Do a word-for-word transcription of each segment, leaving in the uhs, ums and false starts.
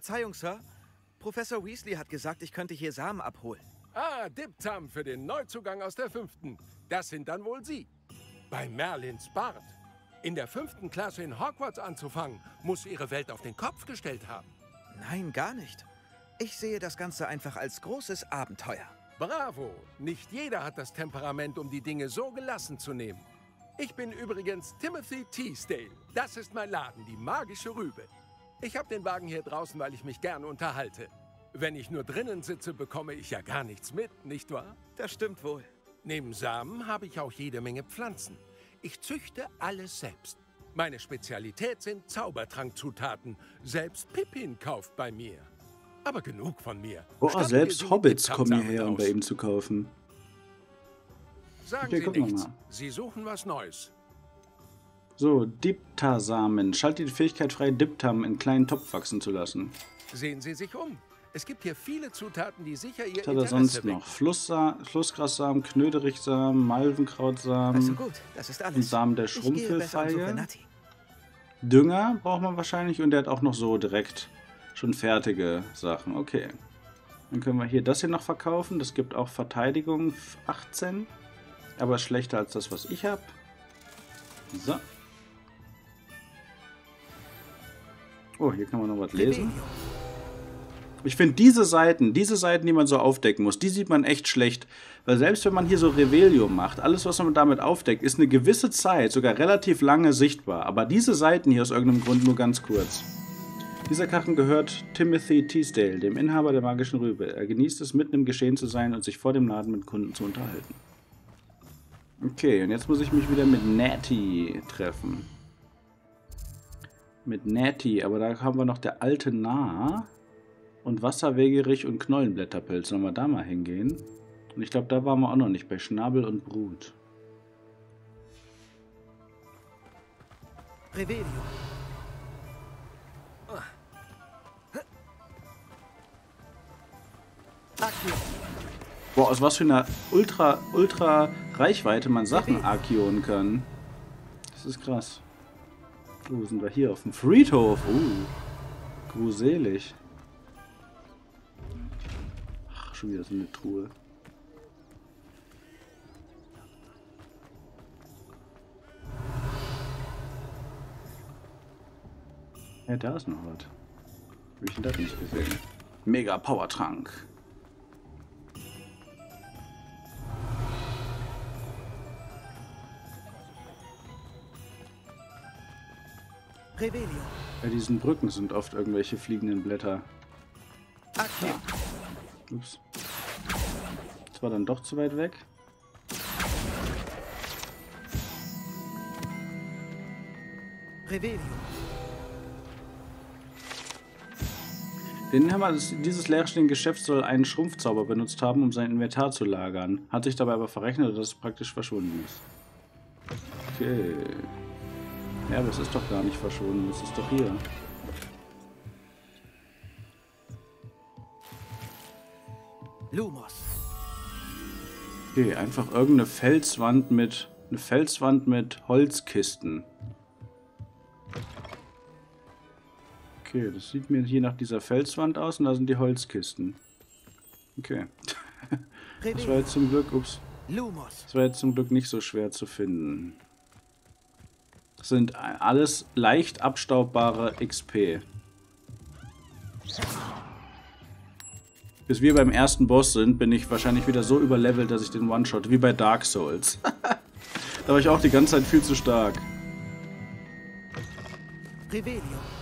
Verzeihung, Sir. Professor Weasley hat gesagt, ich könnte hier Samen abholen. Ah, Diptam für den Neuzugang aus der fünften. Das sind dann wohl Sie. Bei Merlins Bart. In der fünften Klasse in Hogwarts anzufangen, muss Ihre Welt auf den Kopf gestellt haben. Nein, gar nicht. Ich sehe das Ganze einfach als großes Abenteuer. Bravo! Nicht jeder hat das Temperament, um die Dinge so gelassen zu nehmen. Ich bin übrigens Timothy Teasdale. Das ist mein Laden, die magische Rübe. Ich habe den Wagen hier draußen, weil ich mich gerne unterhalte. Wenn ich nur drinnen sitze, bekomme ich ja gar nichts mit, nicht wahr? Das stimmt wohl. Neben Samen habe ich auch jede Menge Pflanzen. Ich züchte alles selbst. Meine Spezialität sind Zaubertrankzutaten. Selbst Pippin kauft bei mir. Aber genug von mir. Boah, selbst Hobbits kommen hierher, um bei ihm zu kaufen. Sagen Okay, Sie gucken wir nichts. mal. Sie suchen was Neues. So, Dipta-Samen. Schalte die Fähigkeit frei, Diptam in kleinen Topf wachsen zu lassen. Sehen Sie sich um. Es gibt hier viele Zutaten, die sicher Ihr Was hat er Interesse sonst wecken. noch? Flusssa Flussgrassamen, Knöderichsamen, Malvenkrautsamen Also gut, das ist alles. und Samen der Ich gehe besser und suche Schrumpelfeige. Natti. Dünger braucht man wahrscheinlich und der hat auch noch so direkt schon fertige Sachen. Okay. Dann können wir hier das hier noch verkaufen. Das gibt auch Verteidigung achtzehn. Aber ist schlechter als das, was ich habe. So. Oh, hier kann man noch was lesen. Ich finde diese Seiten, diese Seiten, die man so aufdecken muss, die sieht man echt schlecht. Weil selbst wenn man hier so Revelio macht, alles, was man damit aufdeckt, ist eine gewisse Zeit, sogar relativ lange sichtbar. Aber diese Seiten hier aus irgendeinem Grund nur ganz kurz. Dieser Karren gehört Timothy Teasdale, dem Inhaber der magischen Rübe. Er genießt es, mitten im Geschehen zu sein und sich vor dem Laden mit Kunden zu unterhalten. Okay, und jetzt muss ich mich wieder mit Natty treffen. Mit Natty, aber da haben wir noch der alte Narr. Und Wasserwegerich und Knollenblätterpilz. Sollen wir da mal hingehen? Und ich glaube, da waren wir auch noch nicht, bei Schnabel und Brut. Revelio. Accio. Boah, aus was für einer ultra, ultra Reichweite man Sachen arkionen kann. Das ist krass. Wo sind wir hier? Auf dem Friedhof. Uh, gruselig. Ach, schon wieder so eine Truhe. Ja, da ist noch was. Hab ich denn das nicht gesehen? Mega Powertrank. Revelio. Bei diesen Brücken sind oft irgendwelche fliegenden Blätter. Accio. Ups. Das war dann doch zu weit weg. Revelio. Den Hammer, das, dieses leerstehende Geschäft soll einen Schrumpfzauber benutzt haben, um sein Inventar zu lagern. Hat sich dabei aber verrechnet, dass es praktisch verschwunden ist. Okay. Ja, aber es ist doch gar nicht verschwunden. Es ist doch hier. Lumos. Okay, einfach irgendeine Felswand mit... Eine Felswand mit Holzkisten. Okay, das sieht mir hier nach dieser Felswand aus und da sind die Holzkisten. Okay. Das war jetzt zum Glück... Ups. Lumos. Das war jetzt zum Glück nicht so schwer zu finden. Das sind alles leicht abstaubbare X P. Bis wir beim ersten Boss sind, bin ich wahrscheinlich wieder so überlevelt, dass ich den One-Shot, wie bei Dark Souls. Da war ich auch die ganze Zeit viel zu stark. Revelio.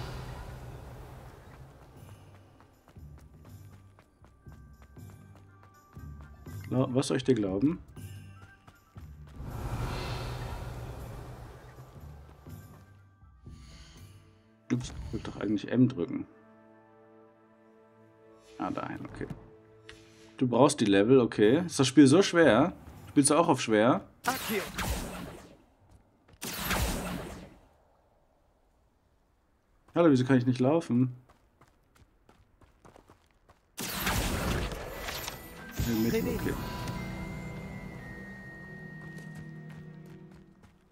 Was soll ich dir glauben? Ups, ich will doch eigentlich M drücken. Ah, dahin, okay. Du brauchst die Level, okay. Ist das Spiel so schwer? Spielst du auch auf schwer? Accio. Hallo, wieso kann ich nicht laufen? Mit, okay.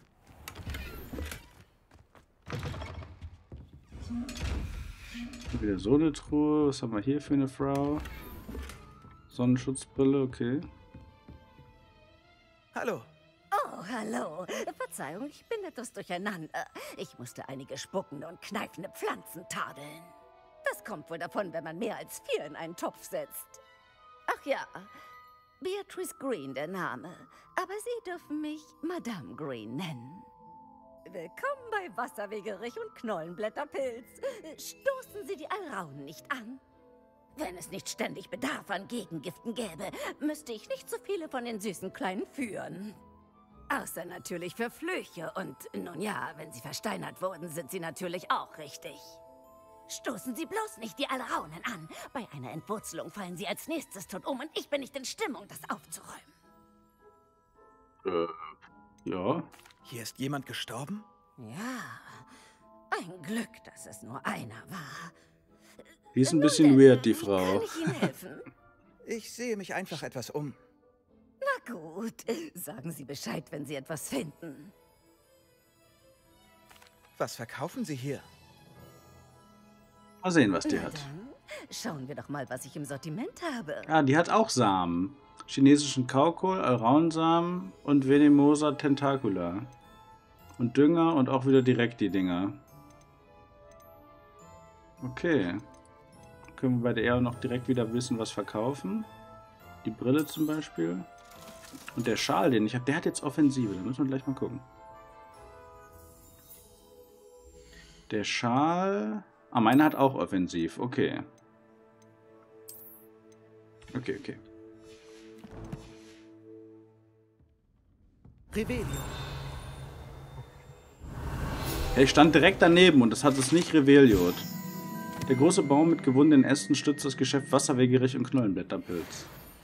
Wieder so eine Truhe. Was haben wir hier für eine Frau? Sonnenschutzbrille, okay. Hallo. Oh, hallo. Verzeihung, ich bin etwas durcheinander. Ich musste einige spuckende und kneifende Pflanzen tadeln. Das kommt wohl davon, wenn man mehr als vier in einen Topf setzt. Ach ja, Beatrice Green der Name. Aber Sie dürfen mich Madame Green nennen. Willkommen bei Wasserwegerich und Knollenblätterpilz. Stoßen Sie die Alraunen nicht an. Wenn es nicht ständig Bedarf an Gegengiften gäbe, müsste ich nicht so viele von den süßen Kleinen führen. Außer natürlich für Flüche. Und nun ja, wenn sie versteinert wurden, sind sie natürlich auch richtig. Stoßen Sie bloß nicht die Alraunen an. Bei einer Entwurzelung fallen sie als nächstes tot um und ich bin nicht in Stimmung, das aufzuräumen. Äh, ja. Hier ist jemand gestorben? Ja, ein Glück, dass es nur einer war. Die ist ein bisschen weird, die Frau. Kann ich Ihnen helfen? Ich sehe mich einfach etwas um. Na gut, sagen Sie Bescheid, wenn Sie etwas finden. Was verkaufen Sie hier? Mal sehen, was die Na hat. dann, schauen wir doch mal, was ich im Sortiment habe. Ah, die hat auch Samen. Chinesischen Kaukohl, Alraunsamen und Venenosa tentacula. Und Dünger und auch wieder direkt die Dinger. Okay. Können wir bei der eher noch direkt wieder wissen, was verkaufen. Die Brille zum Beispiel. Und der Schal, den ich habe, der hat jetzt Offensive. Da müssen wir gleich mal gucken. Der Schal... Ah, meiner hat auch Offensiv. Okay. Okay, okay. Revelio. Er stand direkt daneben und das hat es nicht Revelio. Der große Baum mit gewundenen Ästen stützt das Geschäft Wasserwegerich und Knollenblätterpilz.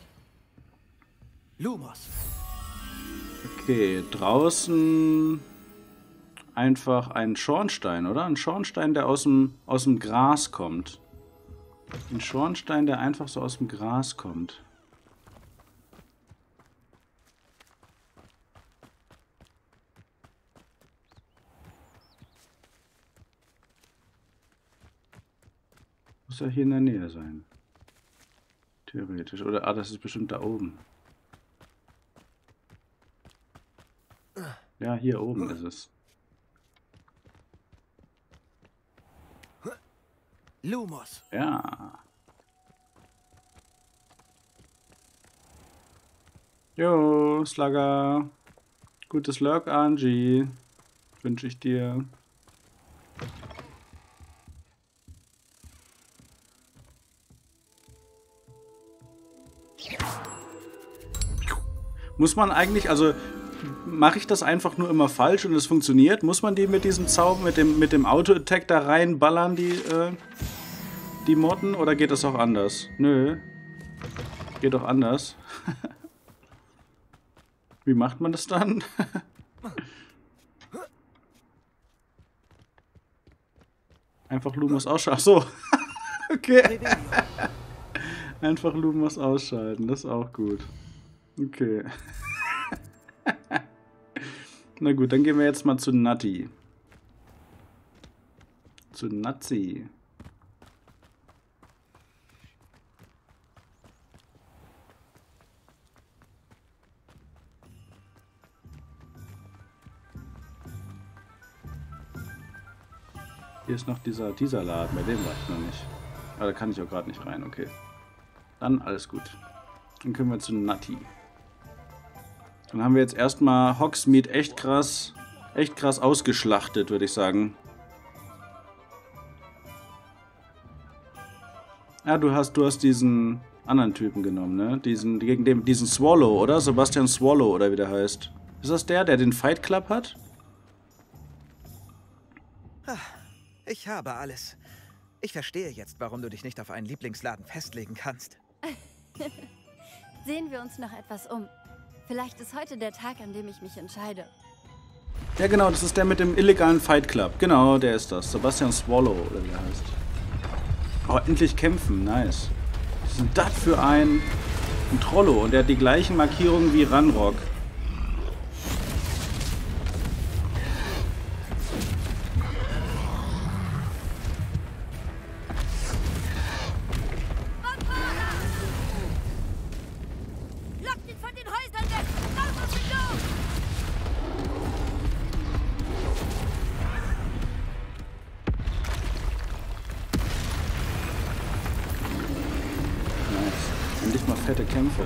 Lumos. Okay, draußen einfach ein Schornstein, oder? Ein Schornstein, der aus dem, aus dem Gras kommt. Ein Schornstein, der einfach so aus dem Gras kommt. Muss ja hier in der Nähe sein. Theoretisch. Oder, ah, das ist bestimmt da oben. Ja, hier oben ist es. Lumos. Ja. Jo, Slugger. Gutes Lurk, Angie. Wünsche ich dir. Muss man eigentlich, also mache ich das einfach nur immer falsch und es funktioniert? Muss man die mit diesem Zauber, mit dem, mit dem Auto-Attack da reinballern, die, äh, die Motten? Oder geht das auch anders? Nö. Geht doch anders. Wie macht man das dann? Einfach Lumos ausschalten. Ach so. Okay. Einfach Lumos ausschalten. Das ist auch gut. Okay. Na gut, dann gehen wir jetzt mal zu Natti. Zu Nazi. Hier ist noch dieser, dieser Laden, bei dem war ich noch nicht. Aber da kann ich auch gerade nicht rein, okay. Dann alles gut. Dann können wir zu Natti. Dann haben wir jetzt erstmal Hogsmeade echt krass, echt krass ausgeschlachtet, würde ich sagen. Ja, du hast, du hast diesen anderen Typen genommen, ne? Diesen, gegen den, diesen Swallow, oder? Sebastian Swallow, oder wie der heißt. Ist das der, der den Fight Club hat? Ich habe alles. Ich verstehe jetzt, warum du dich nicht auf einen Lieblingsladen festlegen kannst. Sehen wir uns noch etwas um. Vielleicht ist heute der Tag, an dem ich mich entscheide. Ja genau, das ist der mit dem illegalen Fight Club. Genau, der ist das. Sebastian Swallow, oder wie er heißt. Oh, endlich kämpfen, nice. Was ist denn das für ein, ein Trollo? Und der hat die gleichen Markierungen wie Ranrock. mit den Häusern weg! Raus aus dem Dorf! Nice. Endlich mal fette Kämpfe.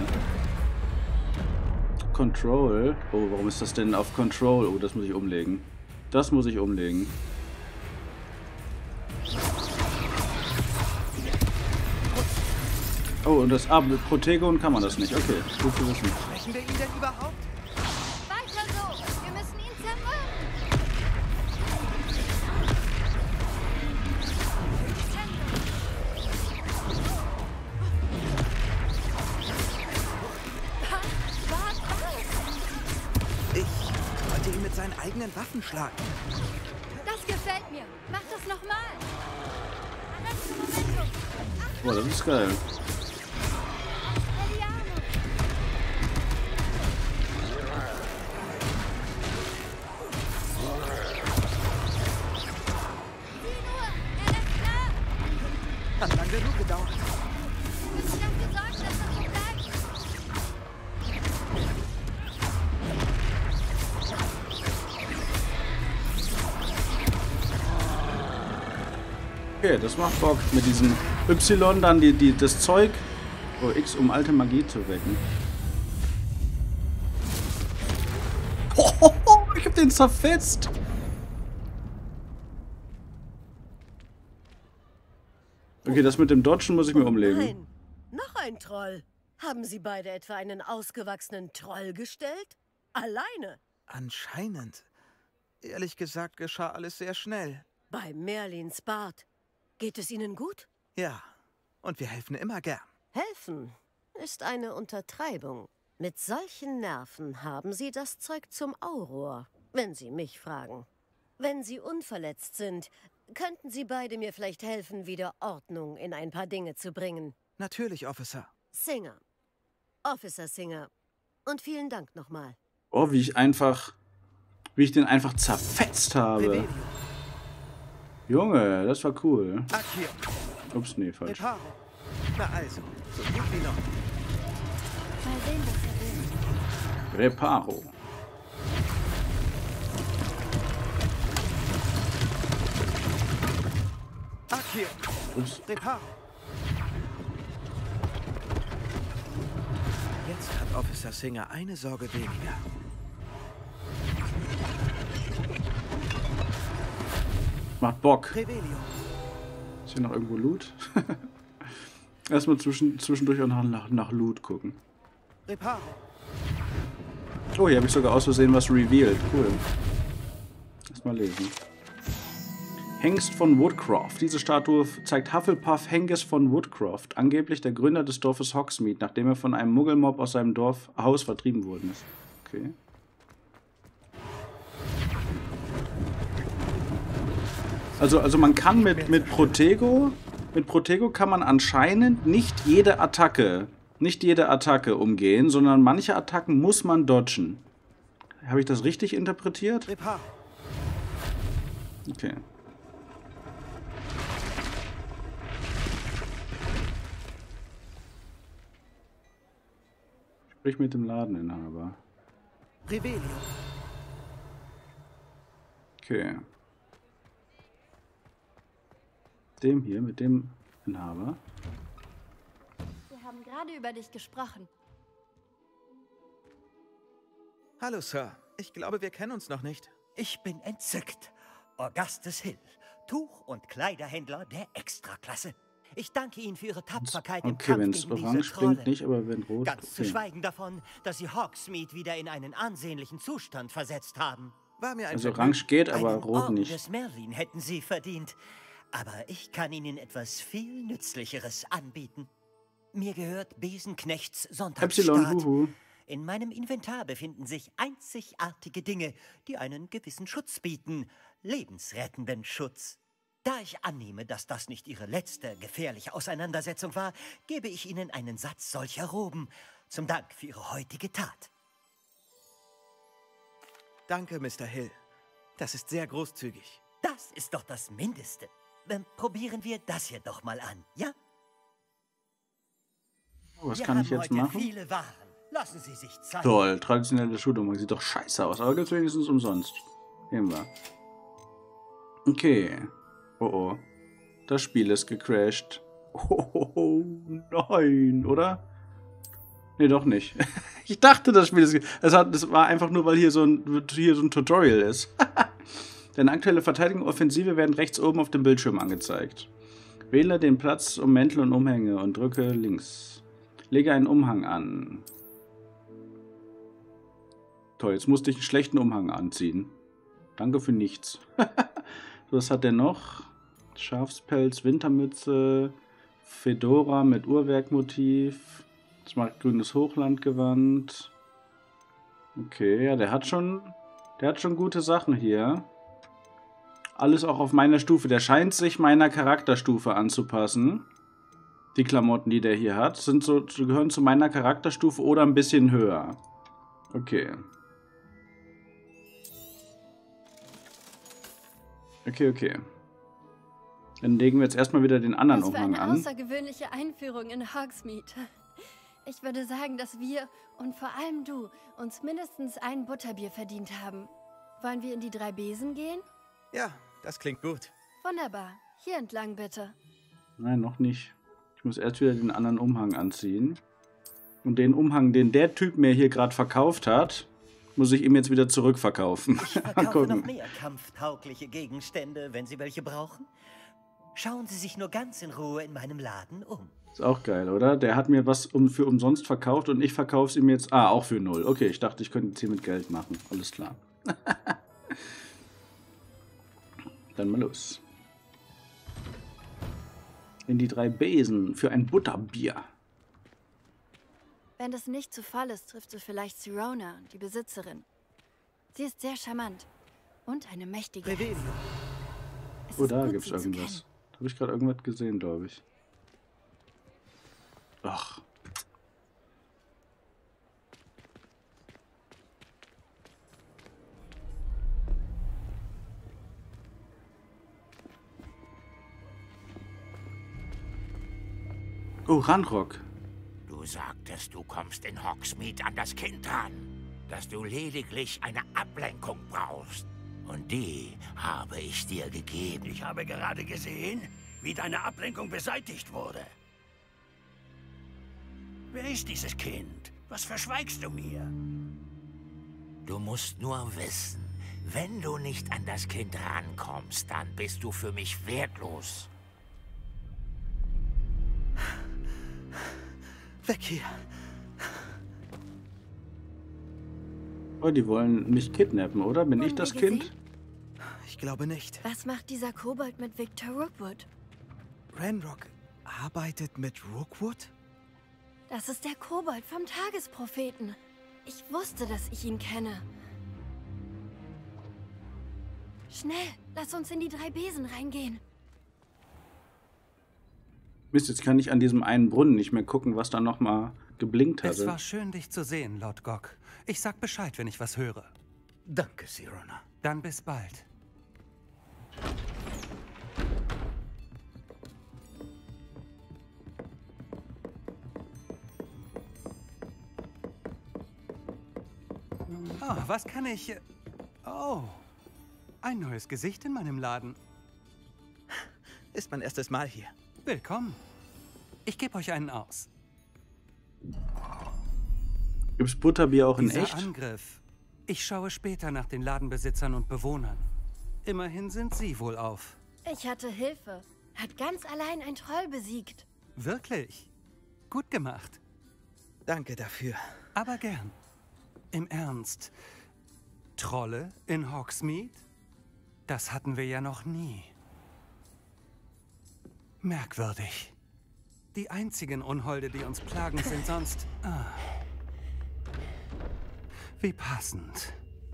Control. Oh, warum ist das denn auf Control? Oh, das muss ich umlegen. Das muss ich umlegen. Oh, und das... Ah, mit Protegon kann man das nicht. Okay, gut zu wissen. Sprechen wir ihn denn überhaupt? Weiter so! Wir müssen ihn zermürben! Ich wollte ihn mit seinen eigenen Waffen schlagen. Das gefällt mir! Mach das nochmal! Momentum! Boah, das ist geil. Hat lang genug gedauert. Wir müssen dafür sorgen, dass das so bleibt. Okay, das macht Bock. Mit diesem Y dann die, die, das Zeug. Oh, X, um alte Magie zu wecken. Oh, oh, oh, ich hab den zerfetzt. Okay, das mit dem Dodgen muss ich mir umlegen. Nein, noch ein Troll. Haben Sie beide etwa einen ausgewachsenen Troll gestellt? Alleine? Anscheinend. Ehrlich gesagt geschah alles sehr schnell. Bei Merlins Bart. Geht es Ihnen gut? Ja, und wir helfen immer gern. Helfen ist eine Untertreibung. Mit solchen Nerven haben Sie das Zeug zum Auror, wenn Sie mich fragen. Wenn Sie unverletzt sind, könnten Sie beide mir vielleicht helfen, wieder Ordnung in ein paar Dinge zu bringen. Natürlich, Officer. Singer. Officer Singer. Und vielen Dank nochmal. Oh, wie ich einfach... Wie ich den einfach zerfetzt habe. Revelio. Junge, das war cool. Accio. Ups, nee, falsch. Reparo. Na also, so gut wie noch. Mal sehen, was er will. Reparo. Accio. Ups. Reparo. Jetzt hat Officer Singer eine Sorge weniger. Macht Bock. Revelio. Ist hier noch irgendwo Loot? Erstmal zwischen, zwischendurch auch nach, nach, nach Loot gucken. Reparo. Oh, hier habe ich sogar aus Versehen was revealed. Cool. Erstmal lesen. Hengst von Woodcroft. Diese Statue zeigt Hufflepuff Hengist von Woodcroft, angeblich der Gründer des Dorfes Hogsmeade, nachdem er von einem Muggelmob aus seinem Dorf Haus vertrieben worden ist. Okay. Also, also man kann mit, mit Protego, mit Protego kann man anscheinend nicht jede Attacke, nicht jede Attacke umgehen, sondern manche Attacken muss man dodgen. Habe ich das richtig interpretiert? Reparo. Okay. Sprich mit dem Ladeninhaber. Revelio. Okay. Dem hier, mit dem Inhaber. Wir haben gerade über dich gesprochen. Hallo, Sir. Ich glaube, wir kennen uns noch nicht. Ich bin entzückt. Augustus Hill, Tuch- und Kleiderhändler der Extraklasse. Ich danke Ihnen für Ihre Tapferkeit im Okay, Kampf wenn es gegen diese orange Trolle. blinkt nicht, aber wenn rot... Ganz zu okay. schweigen davon, dass Sie Hogsmeade wieder in einen ansehnlichen Zustand versetzt haben. War mir ein Also Vergnügen. orange geht, aber Einen rot Orden nicht. des Merlin hätten Sie verdient. Aber ich kann Ihnen etwas viel Nützlicheres anbieten. Mir gehört Besenknechts Epsilon, Sonntagsstaat. huhu. In meinem Inventar befinden sich einzigartige Dinge, die einen gewissen Schutz bieten. Lebensrettenden Schutz. Da ich annehme, dass das nicht Ihre letzte gefährliche Auseinandersetzung war, gebe ich Ihnen einen Satz solcher Roben. Zum Dank für Ihre heutige Tat. Danke, Mister Hill. Das ist sehr großzügig. Das ist doch das Mindeste. Ähm, probieren wir das hier doch mal an, ja? Oh, was Wir kann haben ich jetzt heute machen? viele Waren. Lassen Sie sich Zeit. Toll, traditionelle Schuhumhang. Sieht doch scheiße aus, aber gibt's wenigstens umsonst. Nehmen wir. Okay. Oh oh. Das Spiel ist gecrashed. Oh nein, oder? Nee, doch nicht. Ich dachte, das Spiel ist... Es hat, das war einfach nur, weil hier so ein, hier so ein Tutorial ist. Deine aktuelle Verteidigung und Offensive werden rechts oben auf dem Bildschirm angezeigt. Wähle den Platz um Mäntel und Umhänge und drücke links. Lege einen Umhang an. Toll, jetzt musste ich einen schlechten Umhang anziehen. Danke für nichts. Was hat der noch? Schafspelz, Wintermütze, Fedora mit Uhrwerkmotiv, smaragdgrünes Hochlandgewand. Okay, ja, der hat schon, der hat schon gute Sachen hier. Alles auch auf meiner Stufe. Der scheint sich meiner Charakterstufe anzupassen. Die Klamotten, die der hier hat, sind so, gehören zu meiner Charakterstufe oder ein bisschen höher. Okay. Okay, okay. Dann legen wir jetzt erstmal wieder den anderen Was für Umhang eine an. außergewöhnliche Einführung in Hogsmeade. Ich würde sagen, dass wir und vor allem du uns mindestens ein Butterbier verdient haben. Wollen wir in die drei Besen gehen? Ja, das klingt gut. Wunderbar. Hier entlang bitte. Nein, noch nicht. Ich muss erst wieder den anderen Umhang anziehen. Und den Umhang, den der Typ mir hier gerade verkauft hat, muss ich ihm jetzt wieder zurückverkaufen. Ich verkaufe noch mehr kampftaugliche Gegenstände, wenn Sie welche brauchen. Schauen Sie sich nur ganz in Ruhe in meinem Laden um. Ist auch geil, oder? Der hat mir was um, für umsonst verkauft und ich verkaufe es ihm jetzt... Ah, auch für null. Okay, ich dachte, ich könnte jetzt hier mit Geld machen. Alles klar. Dann mal los. In die drei Besen für ein Butterbier. Wenn das nicht zu voll ist, triffst du vielleicht Sirona, die Besitzerin. Sie ist sehr charmant und eine mächtige Hexe. Es Oh, ist da gut, gibt es sie zu irgendwas. kennen. Da habe ich gerade irgendwas gesehen, glaube ich. Ach. Oh, Ranrock. Du sagtest, du kommst in Hogsmeade an das Kind ran, dass du lediglich eine Ablenkung brauchst. Und die habe ich dir gegeben. Ich habe gerade gesehen, wie deine Ablenkung beseitigt wurde. Wer ist dieses Kind? Was verschweigst du mir? Du musst nur wissen, wenn du nicht an das Kind rankommst, dann bist du für mich wertlos. Weg hier. Oh, die wollen mich kidnappen, oder? Bin ich Wurden das wir Kind? gesehen? Ich glaube nicht. Was macht dieser Kobold mit Victor Rookwood? Ranrock arbeitet mit Rookwood? Das ist der Kobold vom Tagespropheten. Ich wusste, dass ich ihn kenne. Schnell, lass uns in die drei Besen reingehen. Mist, jetzt kann ich an diesem einen Brunnen nicht mehr gucken, was da nochmal geblinkt Es hatte. war schön, dich zu sehen, Lord Gok. Ich sag Bescheid, wenn ich was höre. Danke, Sirona. Dann bis bald. Oh, was kann ich... Oh, ein neues Gesicht in meinem Laden. Ist mein erstes Mal hier. Willkommen. Ich gebe euch einen aus. Gibt's Butterbier auch in Dieser echt? Angriff. Ich schaue später nach den Ladenbesitzern und Bewohnern. Immerhin sind sie wohl auf. Ich hatte Hilfe. Hat ganz allein ein Troll besiegt. Wirklich? Gut gemacht. Danke dafür. Aber gern. Im Ernst. Trolle in Hogsmeade? Das hatten wir ja noch nie. Merkwürdig. Die einzigen Unholde, die uns plagen, sind sonst... Ah. Wie passend.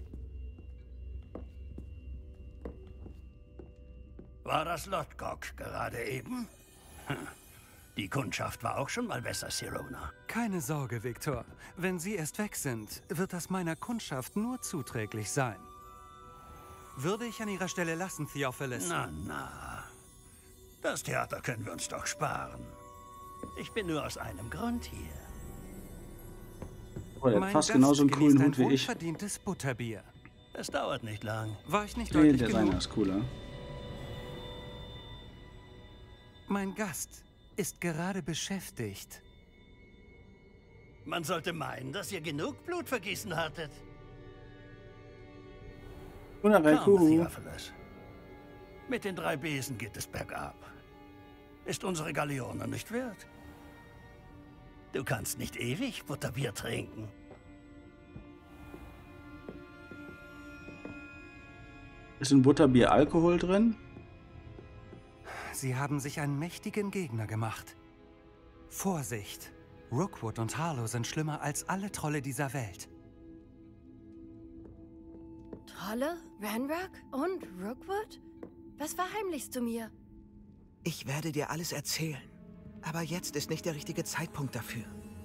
War das Lord Gok gerade eben? Hm. Die Kundschaft war auch schon mal besser, Sirona. Keine Sorge, Victor. Wenn Sie erst weg sind, wird das meiner Kundschaft nur zuträglich sein. Würde ich an Ihrer Stelle lassen, Theophilus. Na, na. Das Theater können wir uns doch sparen. Ich bin nur aus einem Grund hier. Oh, der hat Mein fast Gast genauso einen coolen genießt ein Hut wie ich. wohlverdientes Butterbier. Es dauert nicht lang. War ich nicht Nee, deutlich der genug? seine ist cooler. Mein Gast ist gerade beschäftigt. Man sollte meinen, dass ihr genug Blutvergießen hattet. Wunderbar, Komm, cool. Theophilus. Mit den drei Besen geht es bergab. Ist unsere Galeone nicht wert? Du kannst nicht ewig Butterbier trinken. Ist in Butterbier Alkohol drin? Sie haben sich einen mächtigen Gegner gemacht. Vorsicht! Rookwood und Harlow sind schlimmer als alle Trolle dieser Welt. Trolle? Ranrock? Und Rookwood? Was verheimlichst du mir? Ich werde dir alles erzählen. Aber jetzt ist nicht der richtige Zeitpunkt dafür.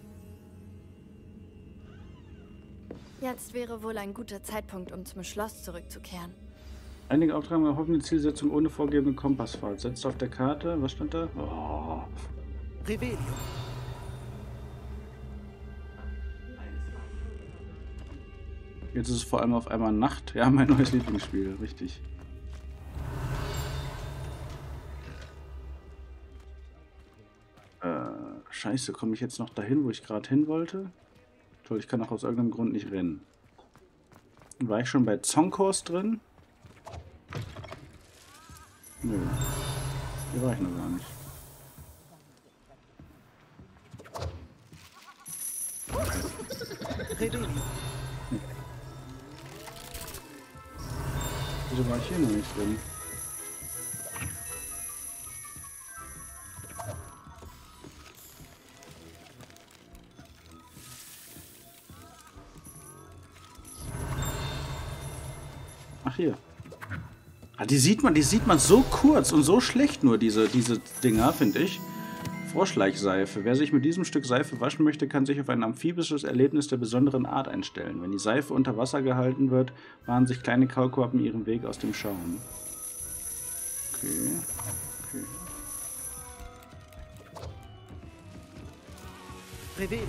Jetzt wäre wohl ein guter Zeitpunkt, um zum Schloss zurückzukehren. Einige Aufträge erhoffen die Zielsetzung ohne vorgegebene Kompassfahrt. Setzt auf der Karte. Was stand da? Oh. Revelio. Jetzt ist es vor allem auf einmal Nacht. Ja, mein neues Lieblingsspiel. Richtig. Äh, scheiße. Komme ich jetzt noch dahin, wo ich gerade hin wollte? Toll, ich kann auch aus irgendeinem Grund nicht rennen. War ich schon bei Zonkors drin? Nö. Hier war ich noch gar nicht. Revelio. Wieso war ich hier noch nicht drin? Ach, hier. Ah, die sieht man, die sieht man so kurz und so schlecht nur, diese, diese Dinger, finde ich. Froschleichseife. Wer sich mit diesem Stück Seife waschen möchte, kann sich auf ein amphibisches Erlebnis der besonderen Art einstellen. Wenn die Seife unter Wasser gehalten wird, bahnen sich kleine Kaulquappen ihren Weg aus dem Schaum. Okay. Okay. Revelio.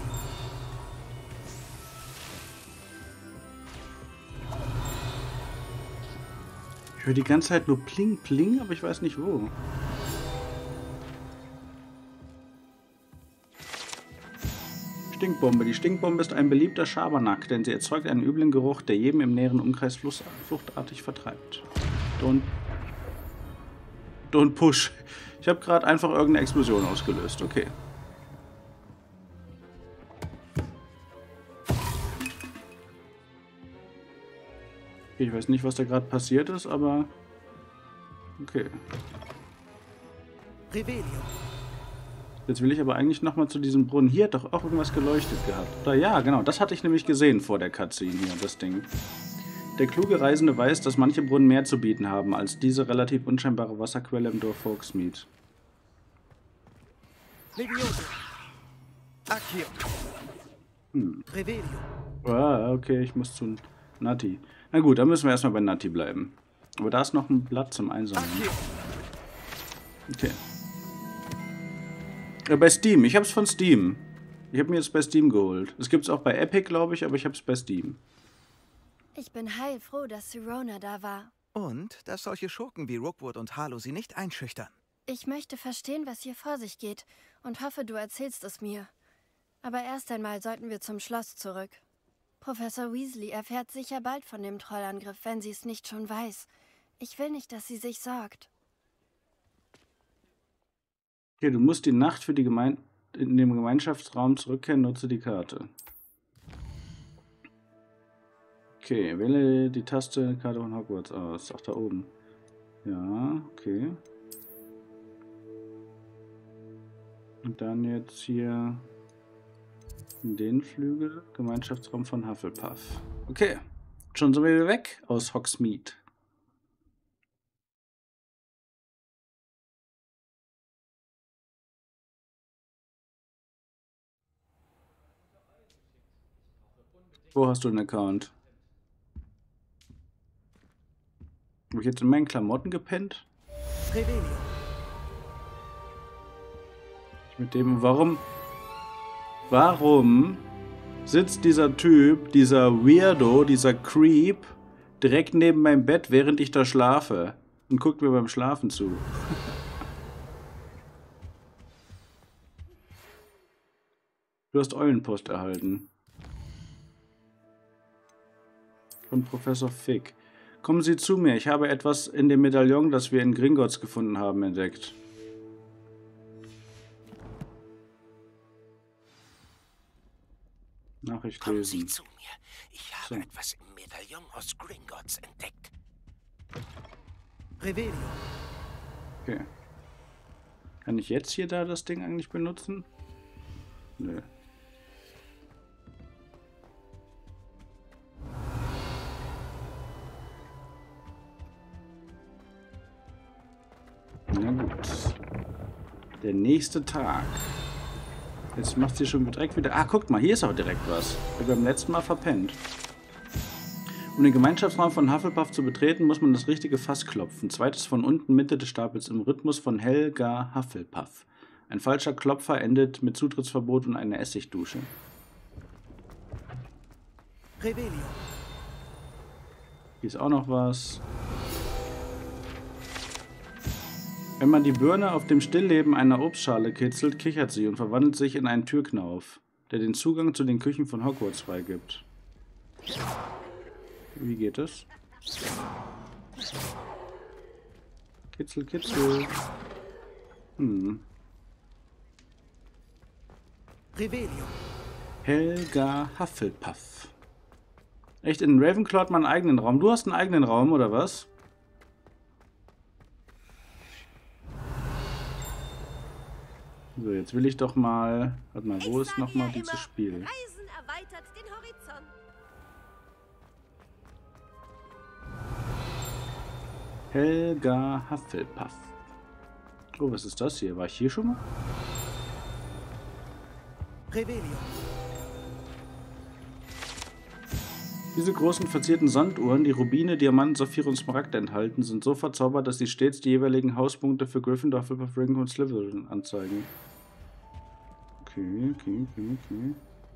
Ich höre die ganze Zeit nur Pling, Pling, aber ich weiß nicht wo. Stinkbombe. Die Stinkbombe ist ein beliebter Schabernack, denn sie erzeugt einen üblen Geruch, der jedem im näheren Umkreis fluchtartig vertreibt. Don't, don't push. Ich habe gerade einfach irgendeine Explosion ausgelöst. Okay. Ich weiß nicht, was da gerade passiert ist, aber... Okay. Revelio. Jetzt will ich aber eigentlich nochmal zu diesem Brunnen. Hier hat doch auch irgendwas geleuchtet gehabt. Oder ja, genau, das hatte ich nämlich gesehen vor der Cutscene hier, das Ding. Der kluge Reisende weiß, dass manche Brunnen mehr zu bieten haben, als diese relativ unscheinbare Wasserquelle im Dorf Hogsmeade. Levioso. Accio. Hm. Revelio. Ah, okay, ich muss zu Natti. Na gut, dann müssen wir erstmal bei Natti bleiben. Aber da ist noch ein Blatt zum Einsammeln. Okay. Ja, bei Steam. Ich hab's von Steam. Ich habe mir jetzt bei Steam geholt. Es gibt's auch bei Epic, glaube ich, aber ich hab's bei Steam. Ich bin heilfroh, dass Sirona da war. Und, dass solche Schurken wie Rookwood und Harlow sie nicht einschüchtern. Ich möchte verstehen, was hier vor sich geht und hoffe, du erzählst es mir. Aber erst einmal sollten wir zum Schloss zurück. Professor Weasley erfährt sicher bald von dem Trollangriff, wenn sie es nicht schon weiß. Ich will nicht, dass sie sich sorgt. Okay, du musst die Nacht für die Gemein in dem Gemeinschaftsraum zurückkehren, nutze die Karte. Okay, wähle die Taste Karte von Hogwarts aus. Ach, da oben. Ja, okay. Und dann jetzt hier den Flügel, Gemeinschaftsraum von Hufflepuff. Okay, schon sind wir wieder weg aus Hogsmeade. Wo hast du einen Account? Habe ich jetzt in meinen Klamotten gepennt? Revelio. Ich mit dem, warum? Warum sitzt dieser Typ, dieser Weirdo, dieser Creep, direkt neben meinem Bett, während ich da schlafe. Und guckt mir beim Schlafen zu. Du hast Eulenpost erhalten. Von Professor Fick. Kommen Sie zu mir, ich habe etwas in dem Medaillon, das wir in Gringotts gefunden haben, entdeckt. Nachricht Kommen lesen. Sie zu mir. Ich habe So. etwas im Medaillon aus Gringotts entdeckt. Revelio. Okay. Kann ich jetzt hier da das Ding eigentlich benutzen? Nö. Na gut. Der nächste Tag. Jetzt macht sie schon direkt wieder... Ah, guckt mal, hier ist auch direkt was. Ich habe beim letzten Mal verpennt. Um den Gemeinschaftsraum von Hufflepuff zu betreten, muss man das richtige Fass klopfen. Zweites von unten, Mitte des Stapels, im Rhythmus von Helga Hufflepuff. Ein falscher Klopfer endet mit Zutrittsverbot und einer Essigdusche. Revelio. Hier ist auch noch was. Wenn man die Birne auf dem Stillleben einer Obstschale kitzelt, kichert sie und verwandelt sich in einen Türknauf, der den Zugang zu den Küchen von Hogwarts freigibt. Wie geht das? Kitzel, kitzel. Hm. Revelio. Helga Hufflepuff. Echt, in Ravenclaw hat man einen eigenen Raum. Du hast einen eigenen Raum, oder was? So, jetzt will ich doch mal... Warte mal, wo ist nochmal dieses Spiel? Reisen erweitert den Horizont. Helga Hufflepuff. Oh, was ist das hier? War ich hier schon mal? Revelio. Diese großen verzierten Sanduhren, die Rubine, Diamanten, Saphire und Smaragde enthalten, sind so verzaubert, dass sie stets die jeweiligen Hauspunkte für Gryffindor, Hufflepuff, Ravenclaw und Slytherin anzeigen. Okay, okay, okay, okay.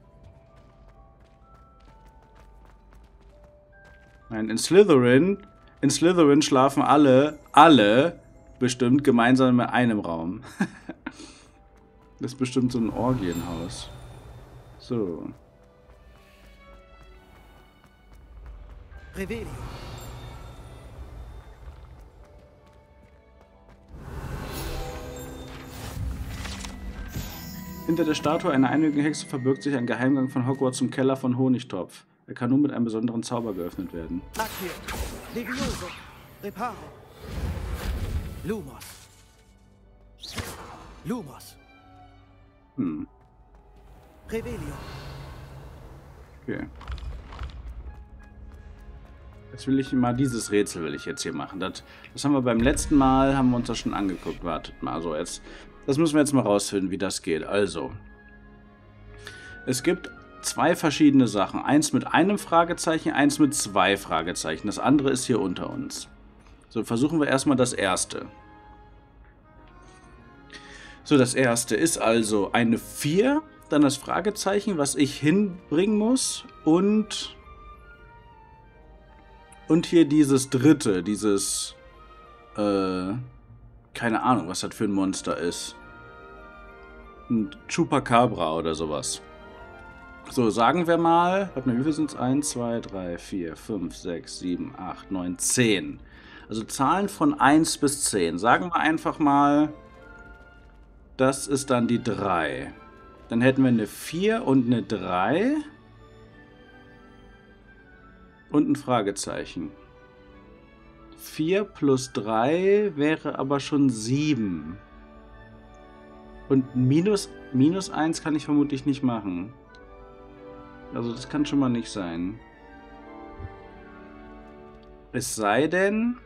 Nein, in Slytherin, in Slytherin schlafen alle, alle bestimmt gemeinsam in einem Raum. Das ist bestimmt so ein Orgienhaus. So. Revelio. Hinter der Statue einer einäugigen Hexe verbirgt sich ein Geheimgang von Hogwarts zum Keller von Honigtopf. Er kann nur mit einem besonderen Zauber geöffnet werden. Accio. Levioso. Reparo. Lumos. Lumos. Hm. Revelio. Okay. Jetzt will ich mal dieses Rätsel will ich jetzt hier machen. Das, das haben wir beim letzten Mal, haben wir uns das schon angeguckt. Wartet mal, also jetzt, das müssen wir jetzt mal rausfinden, wie das geht. Also, es gibt zwei verschiedene Sachen. Eins mit einem Fragezeichen, eins mit zwei Fragezeichen. Das andere ist hier unter uns. So, versuchen wir erstmal das erste. So, das erste ist also eine vier, dann das Fragezeichen, was ich hinbringen muss und... Und hier dieses dritte, dieses, äh, keine Ahnung, was das für ein Monster ist. Ein Chupacabra oder sowas. So, sagen wir mal, warte mal, wie viel sind es? eins, zwei, drei, vier, fünf, sechs, sieben, acht, neun, zehn. Also Zahlen von eins bis zehn. Sagen wir einfach mal, das ist dann die drei. Dann hätten wir eine vier und eine drei. Und ein Fragezeichen. vier plus drei wäre aber schon sieben. Und minus, minus eins kann ich vermutlich nicht machen. Also das kann schon mal nicht sein. Es sei denn...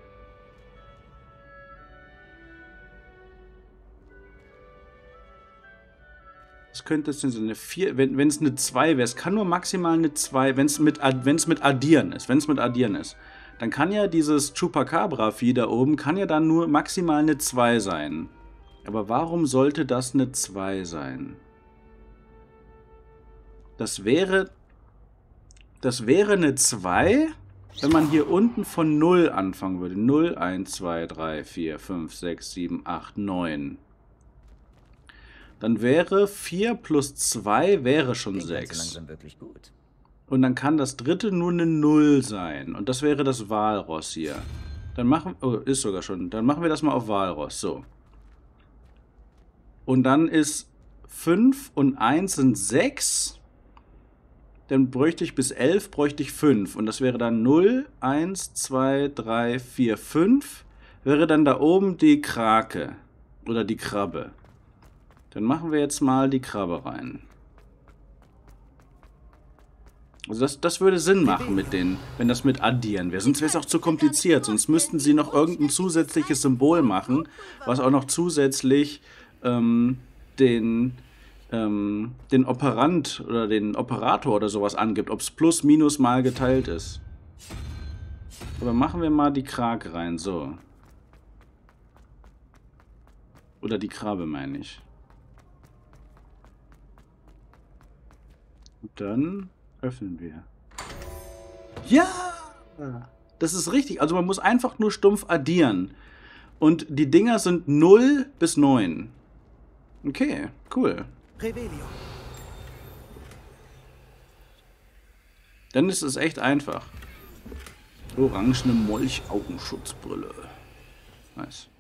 Was könnte es denn sein? Eine vier, wenn es eine zwei wäre, es kann nur maximal eine zwei, wenn es mit, wenn's mit Addieren ist, wenn es mit Addieren ist, dann kann ja dieses Chupacabra-Vieh da oben, kann ja dann nur maximal eine zwei sein. Aber warum sollte das eine zwei sein? Das wäre... Das wäre eine zwei, wenn man hier unten von null anfangen würde. null, eins, zwei, drei, vier, fünf, sechs, sieben, acht, neun. Dann wäre vier plus zwei wäre schon sechs. Und dann kann das dritte nur eine null sein. Und das wäre das Walross hier. Dann machen... Oh, ist sogar schon. Dann machen wir das mal auf Walross. So. Und dann ist fünf und eins sind sechs. Dann bräuchte ich bis elf, bräuchte ich fünf. Und das wäre dann null, eins, zwei, drei, vier, fünf. Wäre dann da oben die Krake. Oder die Krabbe. Dann machen wir jetzt mal die Krabbe rein. Also das, das würde Sinn machen mit den, wenn das mit addieren wäre. Sonst wäre es auch zu kompliziert. Sonst müssten sie noch irgendein zusätzliches Symbol machen, was auch noch zusätzlich ähm, den... Ähm, den Operand oder den Operator oder sowas angibt, ob es plus, minus mal geteilt ist. Aber machen wir mal die Krake rein, so. Oder die Krabbe, meine ich. Und dann öffnen wir. Ja! Das ist richtig. Also man muss einfach nur stumpf addieren. Und die Dinger sind null bis neun. Okay, cool. Revelio. Dann ist es echt einfach. Orangene Molchaugenschutzbrille. Nice.